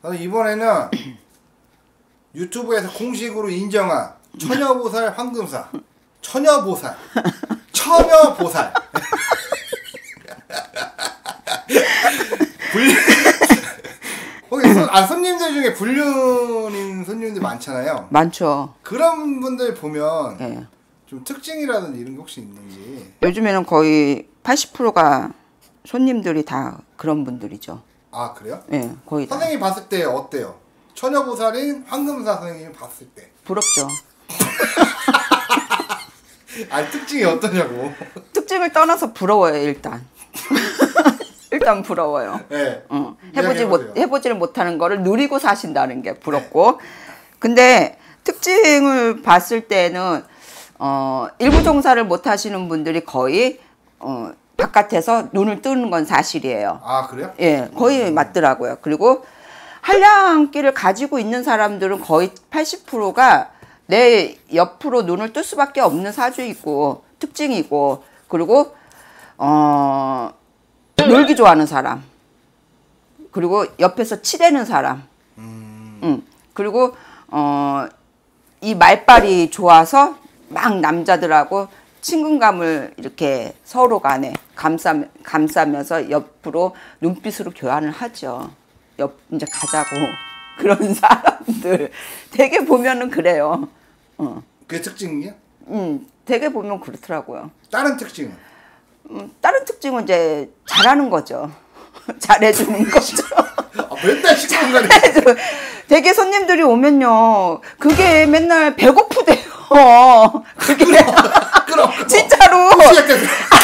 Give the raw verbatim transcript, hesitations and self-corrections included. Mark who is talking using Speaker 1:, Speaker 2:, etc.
Speaker 1: 아, 이번에는 유튜브에서 공식으로 인정한 처녀보살 황금사, 처녀보살, 처녀보살. 불륜. 거기 손, 아 손님들 중에 불륜인 손님들 많잖아요.
Speaker 2: 많죠.
Speaker 1: 그런 분들 보면
Speaker 2: 네.
Speaker 1: 좀 특징이라든지 이런 게 혹시 있는지.
Speaker 2: 요즘에는 거의 팔십 퍼센트가 손님들이 다 그런 분들이죠.
Speaker 1: 아 그래요?
Speaker 2: 네, 거의 다.
Speaker 1: 선생님이 봤을 때 어때요? 처녀보살인 황금사 선생님이 봤을 때.
Speaker 2: 부럽죠.
Speaker 1: 아 특징이 어떠냐고.
Speaker 2: 특징을 떠나서 부러워요 일단. 일단 부러워요.
Speaker 1: 네.
Speaker 2: 어, 해보지 못 해보지를 못하는 거를 누리고 사신다는 게 부럽고. 네. 근데 특징을 봤을 때는 어, 일부 종사를 못 하시는 분들이 거의 어, 바깥에서 눈을 뜨는 건 사실이에요.
Speaker 1: 아 그래요?
Speaker 2: 예, 거의 음. 맞더라고요. 그리고 한량기를 가지고 있는 사람들은 거의 팔십 퍼센트가 내 옆으로 눈을 뜰 수밖에 없는 사주이고 특징이고, 그리고 어, 놀기 좋아하는 사람, 그리고 옆에서 치대는 사람, 음. 응. 그리고 어, 이 말빨이 좋아서 막 남자들하고 친근감을 이렇게 서로 간에 감싸, 감싸면서 옆으로 눈빛으로 교환을 하죠. 옆, 이제 가자고. 그런 사람들. 되게 보면은 그래요. 어.
Speaker 1: 그게 특징이야?
Speaker 2: 음, 되게 보면 그렇더라고요.
Speaker 1: 다른 특징은?
Speaker 2: 음, 다른 특징은 이제 잘하는 거죠. 잘해주는 거죠.
Speaker 1: 아, 맨날 시끄러운
Speaker 2: 되게 손님들이 오면요. 그게 맨날 배고프대요. 그게.
Speaker 1: 그럼, 그럼.
Speaker 2: 진짜로.